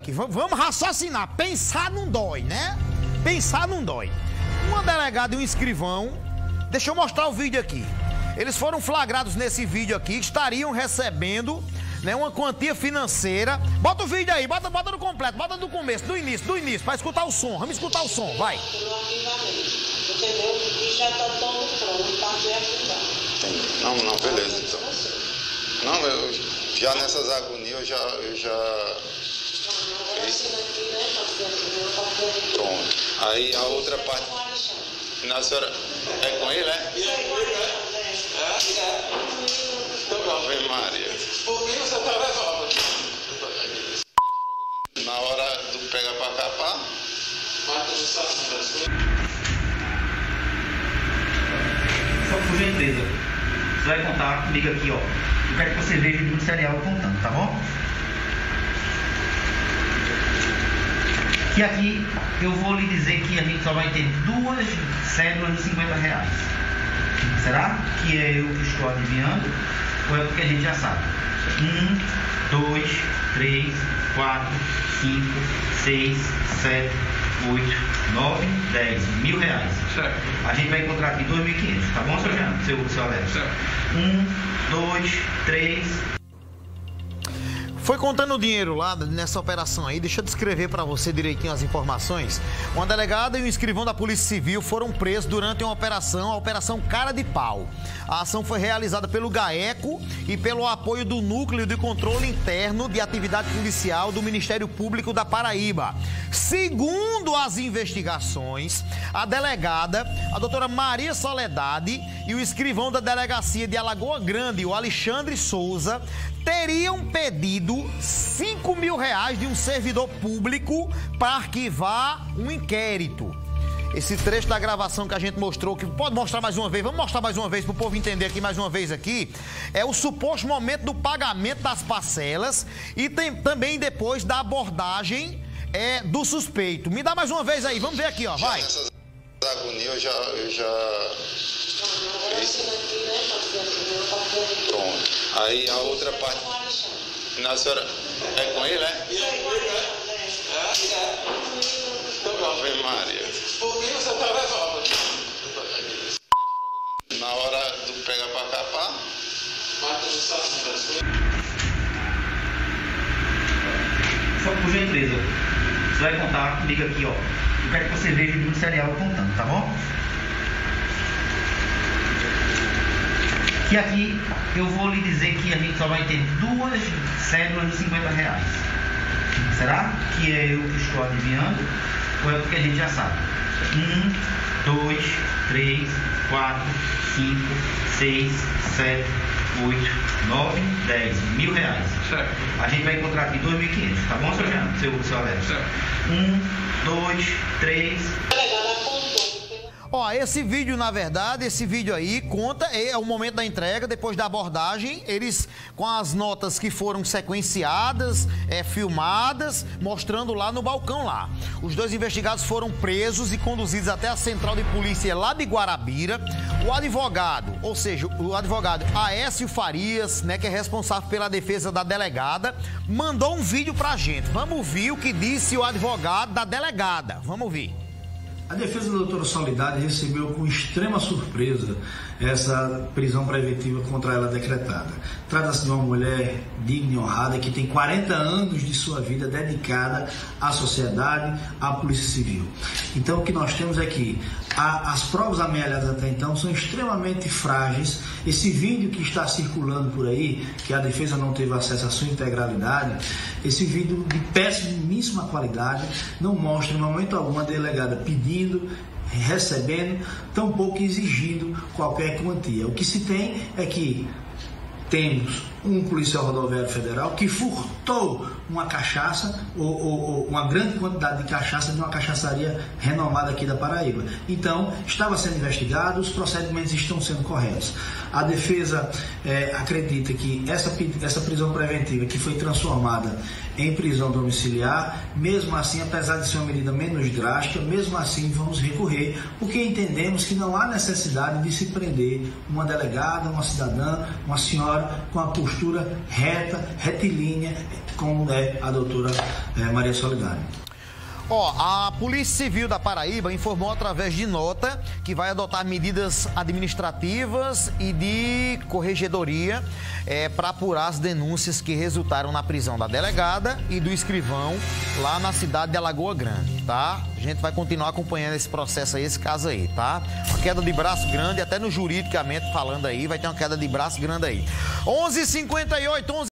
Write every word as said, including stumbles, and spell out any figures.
aqui. Vamos raciocinar. Pensar não dói, né? Pensar não dói. Uma delegada e um escrivão, deixa eu mostrar o vídeo aqui. Eles foram flagrados nesse vídeo aqui, estariam recebendo, né, uma quantia financeira. Bota o vídeo aí, bota, bota no completo, bota do começo, do início, do início, para escutar o som. Vamos escutar o som, vai. Entendeu? E já tá todo pronto, tá certo. Não, não, beleza, então. Não, eu já nessas agonias eu já... Eu já... Pronto. Aí a outra parte... Na senhora... É com ele, é? Ave Maria. Por mim você tá levando. Na hora do pega pra capar. Só por gentileza, você vai contar comigo aqui, ó. Eu quero que você veja o número serial contando, tá bom? Que aqui eu vou lhe dizer que a gente só vai ter duas cédulas de cinquenta reais. Será que é eu que estou adivinhando? Ou é porque a gente já sabe? Um, dois, três, quatro, cinco, seis, sete, oito, nove, dez. Mil reais. Certo. A gente vai encontrar aqui dois mil e quinhentos, tá bom, seu Jean? Seu, seu Alex? Certo. Um, dois, três... Foi contando o dinheiro lá nessa operação aí, deixa eu descrever para você direitinho as informações. Uma delegada e um escrivão da Polícia Civil foram presos durante uma operação, a Operação Cara de Pau. A ação foi realizada pelo GAECO e pelo apoio do Núcleo de Controle Interno de Atividade Policial do Ministério Público da Paraíba. Segundo as investigações, a delegada, a doutora Maria Soledade, e o escrivão da Delegacia de Alagoa Grande, o Alexandre Souza, teriam pedido cinco mil reais de um servidor público para arquivar um inquérito. Esse trecho da gravação que a gente mostrou, que pode mostrar mais uma vez, vamos mostrar mais uma vez para o povo entender aqui mais uma vez aqui, é o suposto momento do pagamento das parcelas e tem, também depois da abordagem é, do suspeito. Me dá mais uma vez aí, vamos ver aqui, ó, vai. Nessas agonias eu já... Eu já... Pronto. Aí a outra parte... Na senhora... É com ele, é? Ave Maria. Por mim você tá levando. Na hora do pega pra capar. Só por gentileza, você vai contar comigo aqui, ó. Eu quero que você veja o número serial contando, tá bom? Que aqui eu vou lhe dizer que a gente só vai ter duas cédulas de cinquenta reais. Será que é eu que estou adivinhando? Ou é porque a gente já sabe? Um, dois, três, quatro, cinco, seis, sete, oito, nove, dez. Mil reais. Certo. A gente vai encontrar aqui dois mil e quinhentos, tá bom, seu Jean? Seu, seu Alex? Certo. Um, dois, três... Ó, esse vídeo, na verdade, esse vídeo aí conta, é o momento da entrega, depois da abordagem, eles com as notas que foram sequenciadas, é, filmadas, mostrando lá no balcão lá. Os dois investigados foram presos e conduzidos até a central de polícia lá de Guarabira. O advogado, ou seja, o advogado Aécio Farias, né, que é responsável pela defesa da delegada, mandou um vídeo pra gente. Vamos ouvir o que disse o advogado da delegada. Vamos ouvir. A defesa da doutora Soledade recebeu com extrema surpresa essa prisão preventiva contra ela decretada. Trata-se de uma mulher digna e honrada que tem quarenta anos de sua vida dedicada à sociedade, à Polícia Civil. Então o que nós temos é que a, as provas amealhadas até então são extremamente frágeis. Esse vídeo que está circulando por aí, que a defesa não teve acesso à sua integralidade, esse vídeo de péssima qualidade não mostra em momento algum a delegada pedindo, recebendo, tampouco exigindo qualquer quantia. O que se tem é que temos um policial rodoviário federal que furtou uma cachaça, ou, ou, ou uma grande quantidade de cachaça de uma cachaçaria renomada aqui da Paraíba. Então, estava sendo investigado, os procedimentos estão sendo corretos. A defesa é, acredita que essa, essa prisão preventiva, que foi transformada em prisão domiciliar, mesmo assim, apesar de ser uma medida menos drástica, mesmo assim vamos recorrer, porque entendemos que não há necessidade de se prender uma delegada, uma cidadã, uma senhora com a postura reta, retilínea, como é a doutora é, Maria Soledade. Ó, a Polícia Civil da Paraíba informou através de nota que vai adotar medidas administrativas e de corregedoria é, para apurar as denúncias que resultaram na prisão da delegada e do escrivão lá na cidade de Alagoa Grande, tá? A gente vai continuar acompanhando esse processo aí, esse caso aí, tá? Uma queda de braço grande, até no juridicamente falando aí, vai ter uma queda de braço grande aí. onze e cinquenta e oito, onze